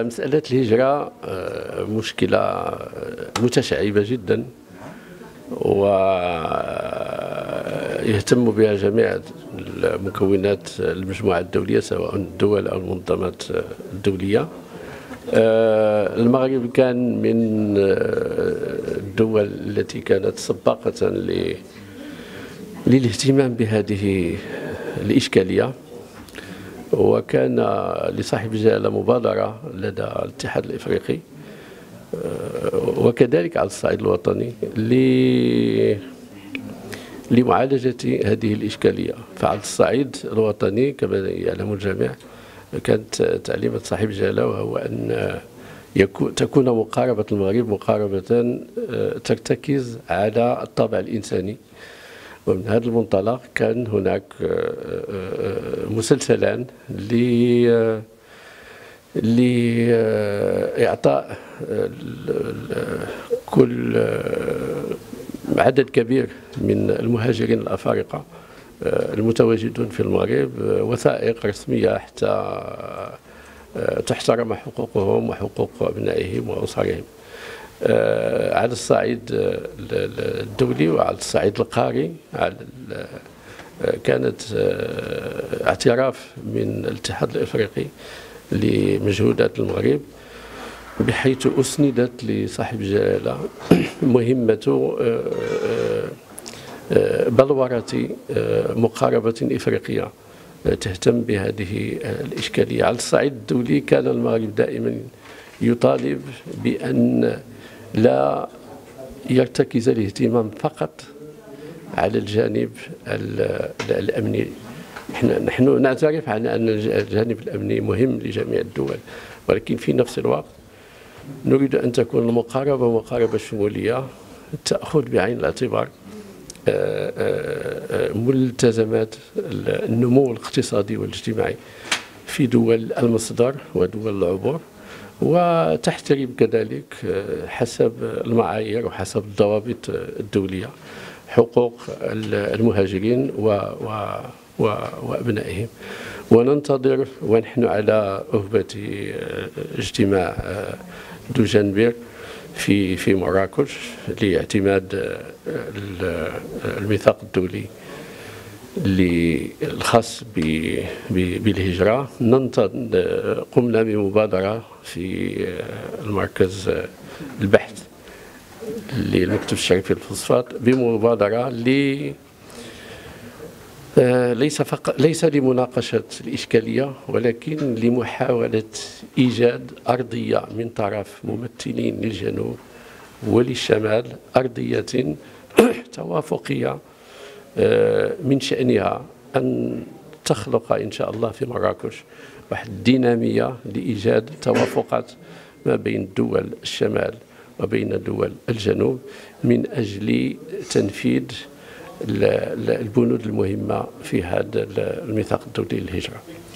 مسألة الهجرة مشكلة متشعبة جدا، ويهتم بها جميع المكونات المجموعة الدولية سواء الدول أو المنظمات الدولية. المغرب كان من الدول التي كانت سباقة للاهتمام بهذه الإشكالية، وكان لصاحب الجلالة مبادرة لدى الاتحاد الإفريقي وكذلك على الصعيد الوطني لمعالجة هذه الإشكالية. فعلى الصعيد الوطني كما يعلم الجميع كانت تعليمات صاحب الجلالة وهو أن تكون مقاربة المغرب مقاربة ترتكز على الطابع الإنساني. ومن هذا المنطلق كان هناك مسلسلان لإعطاء كل عدد كبير من المهاجرين الأفارقة المتواجدون في المغرب وثائق رسمية حتى تحترم حقوقهم وحقوق أبنائهم وأسرهم على الصعيد الدولي وعلى الصعيد القاري. كانت اعتراف من الاتحاد الإفريقي لمجهودات المغرب بحيث أسندت لصاحب الجلالة مهمة بلورة مقاربة إفريقية تهتم بهذه الإشكالية. على الصعيد الدولي كان المغرب دائما يطالب بأن لا يرتكز الاهتمام فقط على الجانب الأمني. نحن نعترف على أن الجانب الأمني مهم لجميع الدول، ولكن في نفس الوقت نريد أن تكون المقاربة مقاربة شمولية تأخذ بعين الاعتبار ملتزمات النمو الاقتصادي والاجتماعي في دول المصدر ودول العبور، وتحترم كذلك حسب المعايير وحسب الضوابط الدولية حقوق المهاجرين وأبنائهم. وننتظر ونحن على أهبة اجتماع دوجنبير في مراكش لاعتماد الميثاق الدولي الخاص بالهجرة. قمنا بمبادرة في المركز البحث للمكتب الشريف للفوسفات بمبادرة ليس لمناقشة الإشكالية ولكن لمحاولة إيجاد أرضية من طرف ممثلين للجنوب وللشمال، أرضية توافقية من شأنها أن تخلق إن شاء الله في مراكش واحد الدينامية لإيجاد توافقات ما بين دول الشمال وبين دول الجنوب من أجل تنفيذ البنود المهمة في هذا الميثاق الدولي للهجرة.